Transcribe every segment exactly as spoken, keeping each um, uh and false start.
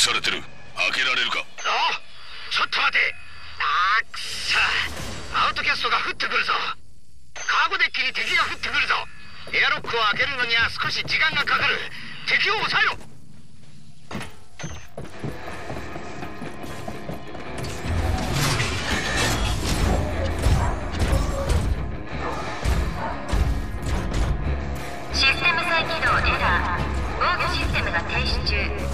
されてる。開けられるか？ あ、ちょっと待て。あーくそ、アウトキャストが降ってくるぞ。カーゴデッキに敵が降ってくるぞ。エアロックを開けるのには少し時間がかかる。敵を抑えろ。 システム再起動エラー。防御システムが停止中。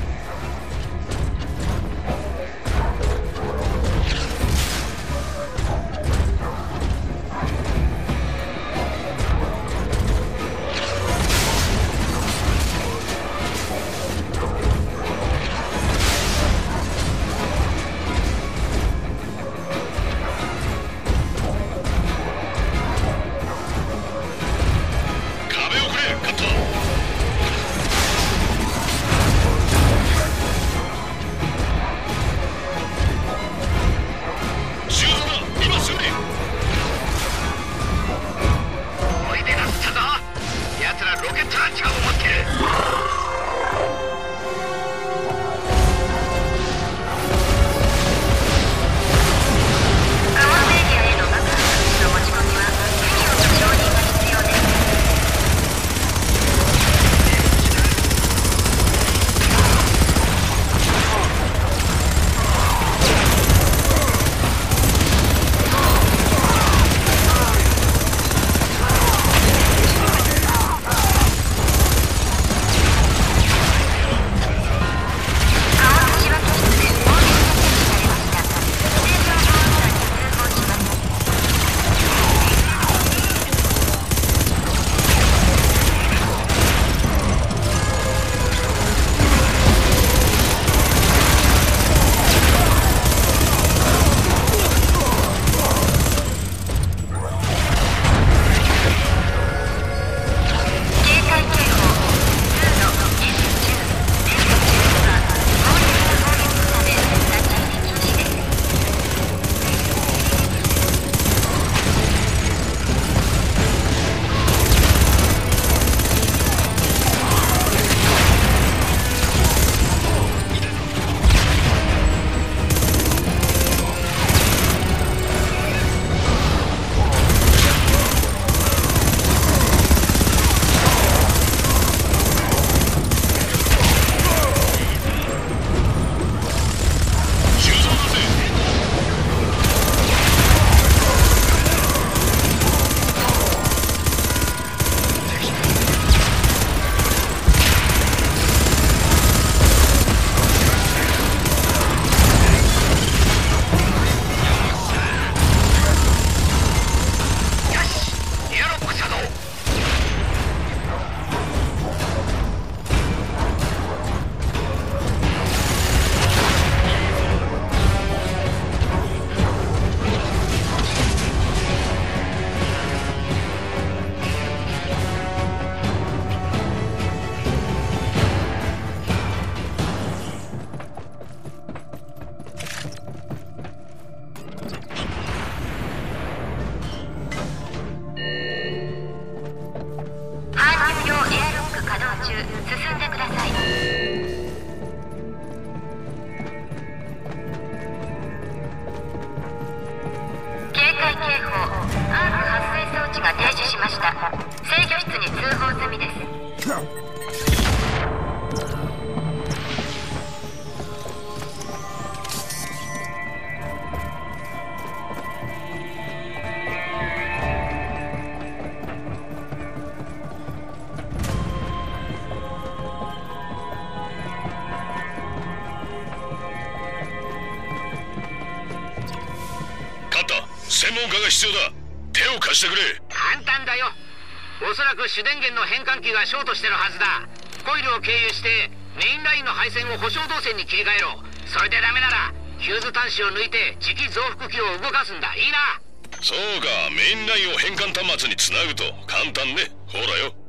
専門家が必要だ。手を貸してくれ。 簡単だよ。おそらく主電源の変換器がショートしてるはずだ。コイルを経由してメインラインの配線を保証導線に切り替えろ。それでダメならヒューズ端子を抜いて磁気増幅器を動かすんだ。いいな。 そうか、メインラインを変換端末につなぐと簡単ね。ほらよ。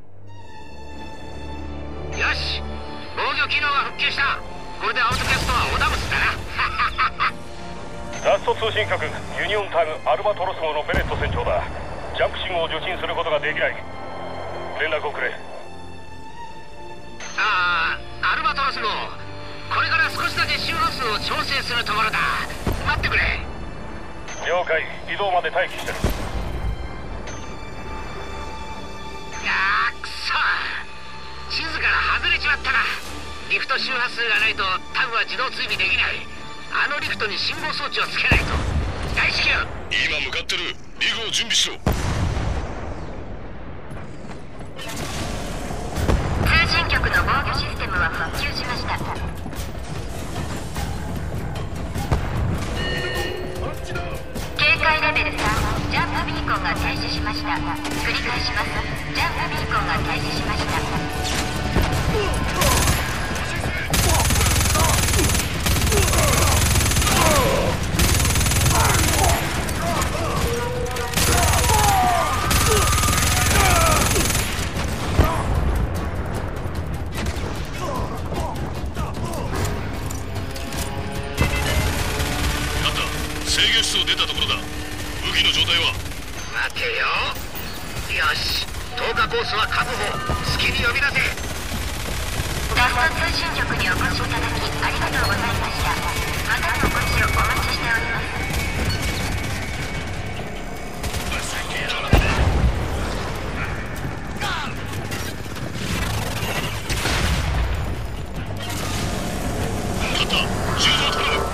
よし、防御機能が復旧した。これでアウトキャストはオダブスだな。 ラスト通信局、ユニオンタイムアルバトロス号のベネット船長だ。ジャンプ信号を受信することができない。連絡をくれ。 ああ、アルバトロス号、これから少戦するところだ。待ってくれ。 了解。移動まで待機してる。 あーくそ、地図から外れちまったな。リフト周波数がないとタグは自動追尾できない。あのリフトに信号装置をつけないと。大至急。 今向かってる。リグを準備しろ。 通信局の防御システムは復旧しました。警戒レベルさん、ジャンプビーコンが停止しました。繰り返します。ジャンプビーコンが停止しました。 制御室を出たところだ。武器の状態は？ 待てよ。よし、投下コースは確保。好きに呼び出せ。 ガスト通信局にお越しいただきありがとうございました。またのお越しをお待ちしております。 勝った。銃を頼む。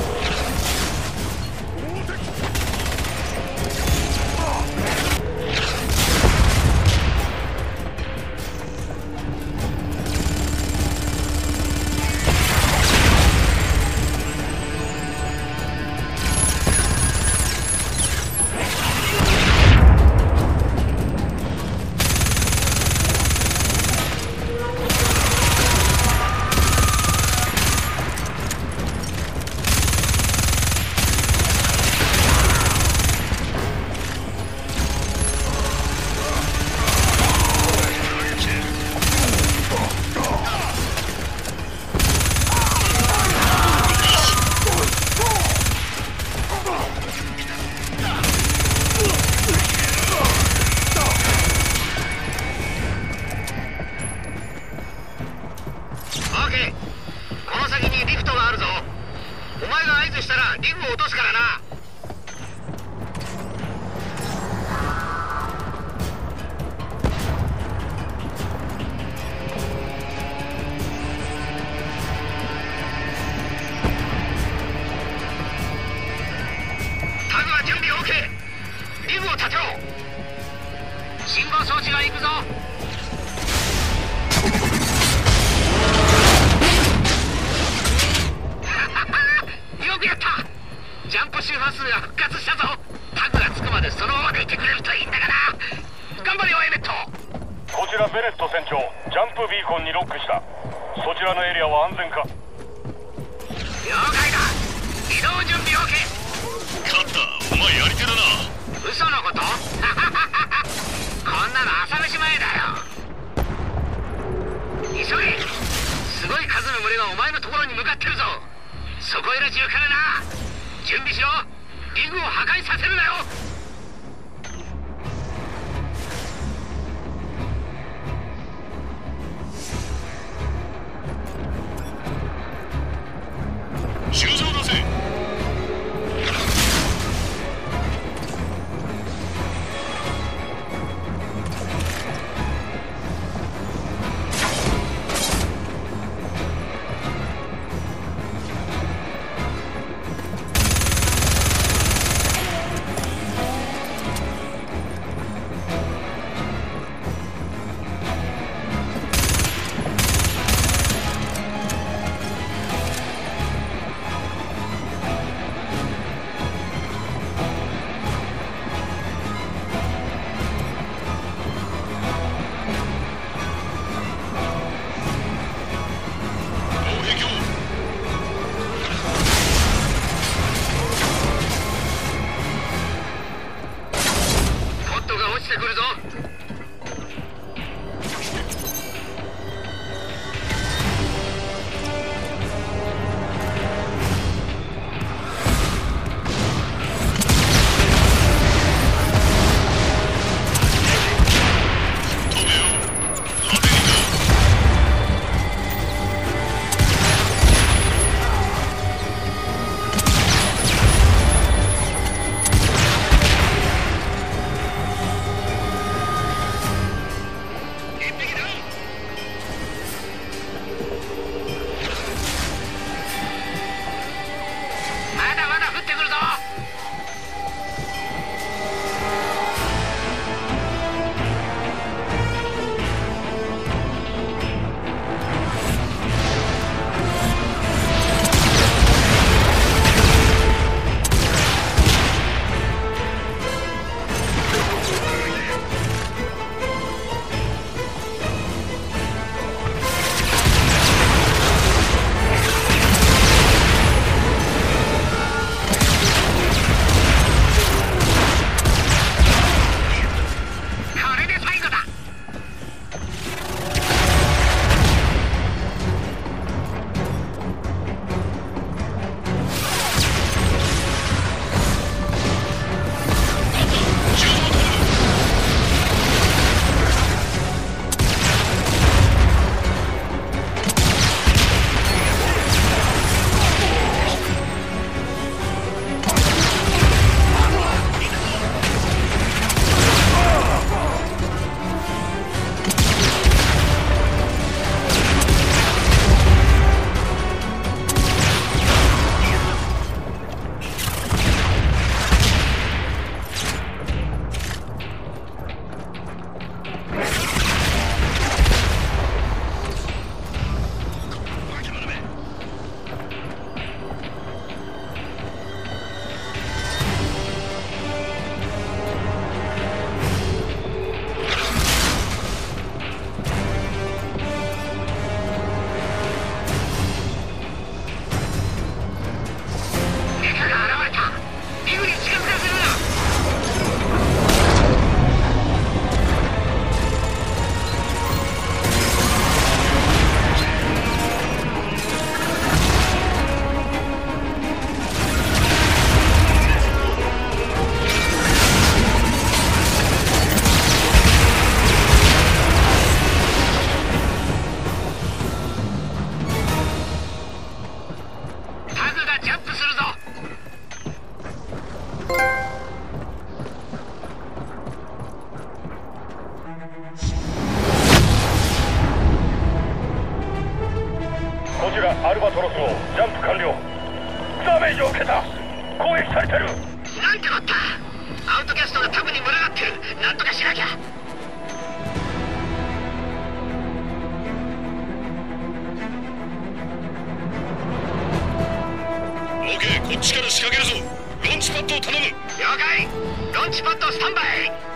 信号装置が行くぞ。よくやった。ジャンプ周波数が復活したぞ。タグがつくまでそのままでいてくれるといいんだがな。頑張れよエメット。 こちらベレット船長、ジャンプビーコンにロックした。そちらのエリアは安全か？ 了解だ。移動準備 OK。 勝った。お前やり手だな。 嘘のこと？こんなの朝飯前だよ。急げ。すごい数の群れがお前のところに向かってるぞ。そこいら中からな。準備しろ。リグを破壊させるなよ。 修正を出せ。 トロス号ジャンプ完了。ダメージを受けた。攻撃されてる。 なんてこった。アウトキャストがタブに群がってる。なんとかしなきゃ。 オーケー、こっちから仕掛けるぞ。ロンチパッドを頼む。 了解。ロンチパッドスタンバイ。